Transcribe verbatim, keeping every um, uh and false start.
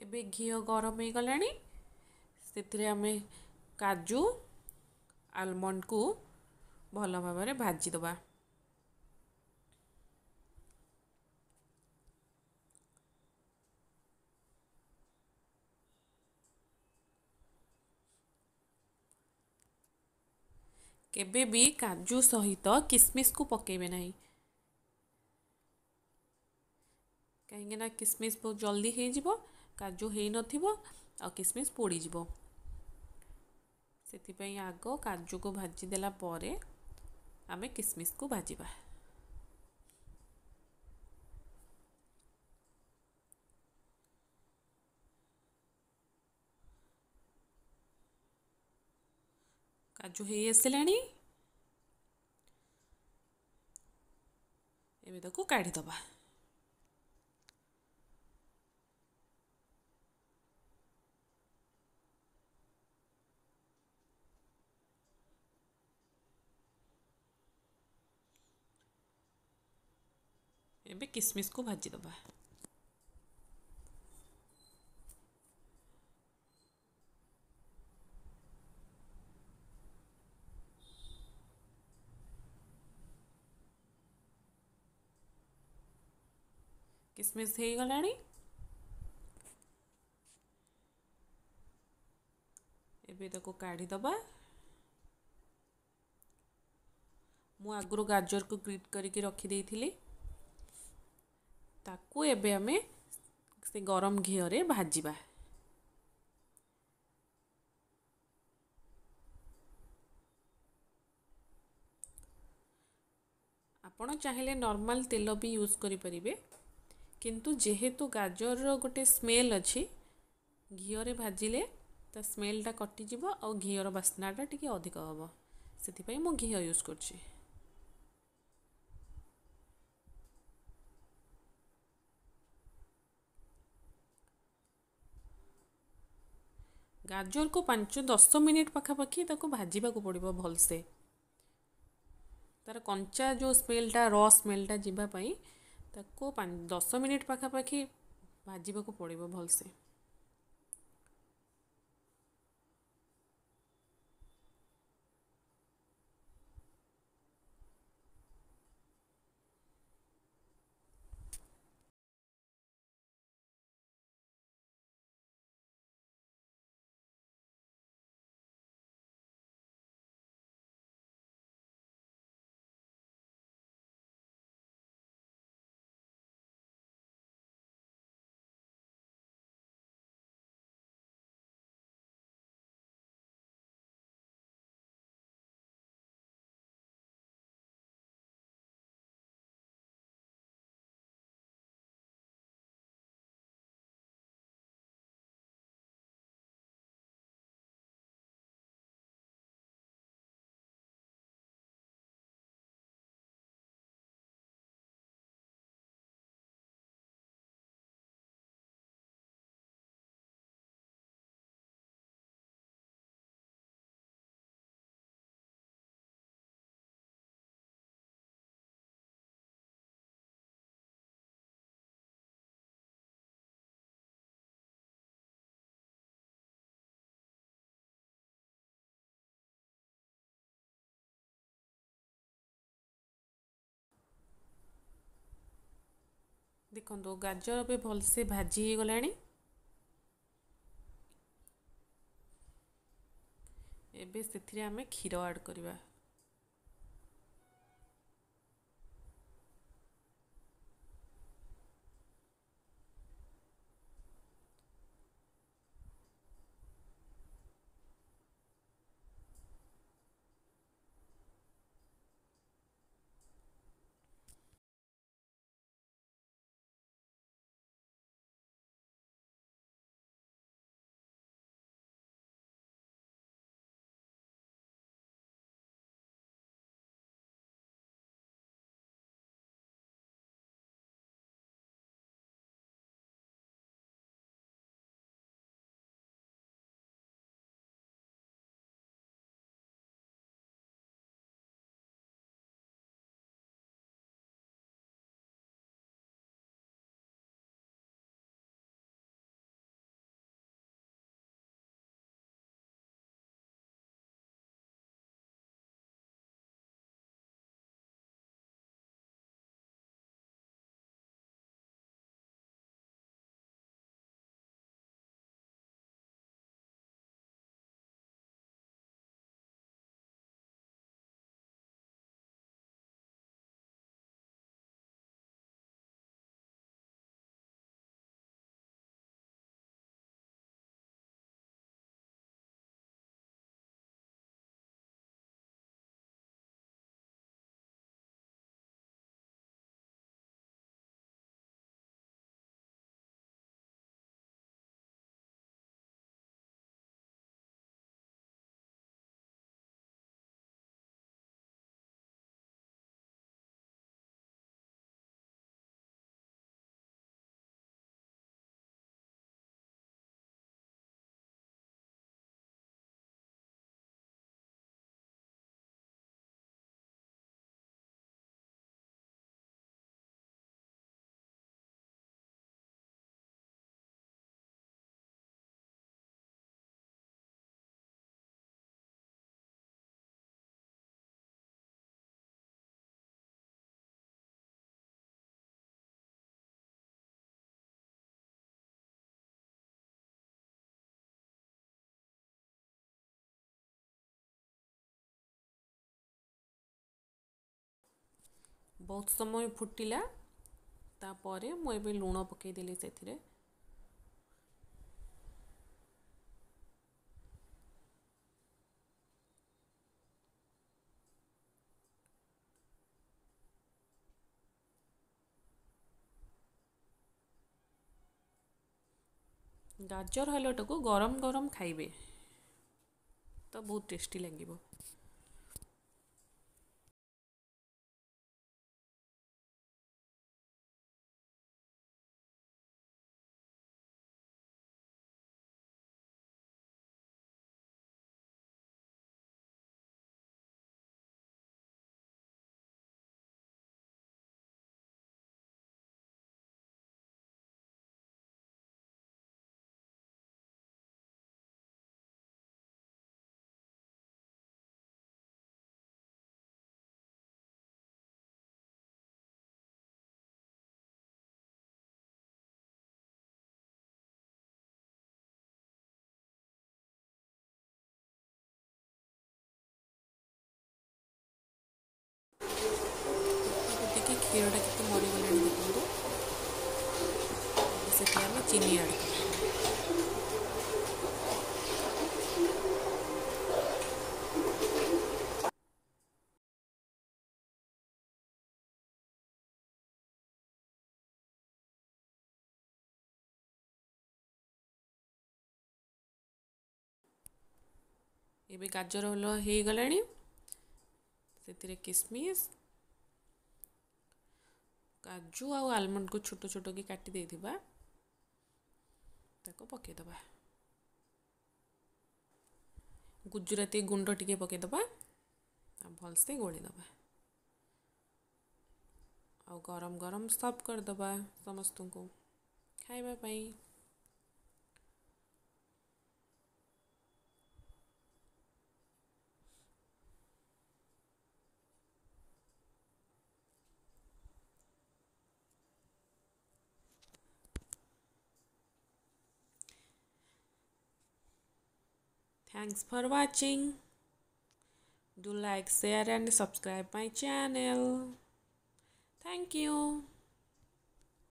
एबे घी गरम हो गलानी से आमे काजू आलमंड को भल भाव भाजीदबा। केबे भी काजू सहित किसमिस को पकेबे नहीं, कहीं किसमिस बहुत जल्दी हो जिवो, काजू हो नथिबो आ किसमिस पोड़ी जिवो। सेथिपई आग काजू को भाजी देला परे आमे किसमिस को भाजीबा। काजू हो आसिलानी एबे ताको काढ़ी दबा। एबे किसमिस को भाजी दबा। किसमिस हो गलानी एबे ताको काढ़ी दबा। मु आगुरु गाजर को ग्रीट करके रखी देइथिली, ताकू एबे आमे से गरम घी रे भाजीबा। आपण चाहिले नॉर्मल तेल भी यूज करि परिबे, किंतु जेहेतु गाजर रो गोटे स्मेल अच्छी घी रे भाजिले ता स्मेलटा कटिଯିବ और घी रो बास्नाटा टिके अधिक हबो, सेथिपई मु घी यूज करछि। गाजर को पांच दस मिनिट पाखापाखि ताको भाजीबा को पड़िबो भलसे, तार कंचा जो स्मेलटा र स्मेलटा जीवा पई ताको दस मिनिट पाखापाखि भाजीबा को पड़िबो भलसे। देखो गाजर पे भलसे भाजी हो गलानी, एबे सेथिरे आमे क्षीर ऐड करिबा। बहुत समय फुटिला तापर मु एबे लूण पकईदेली से गाजर हलुआ को गरम गरम खाइबे तो बहुत टेस्टी लगे। देखिए क्षीरटा के मरीगला देखो से चीनी ऐड कर ये गाजर हलुआ हो गलानी से किसमिस काजू आ आलमंड को छोट छोट की काटी देथिबा ताको पकेदबा गुजराती गुंड टिके पकेदबा भलसे गोलीदबा आ गरम गरम सर्व करदबा समस्त को खाइबा पाई। Thanks for watching. Do like, share and subscribe my channel. Thank you.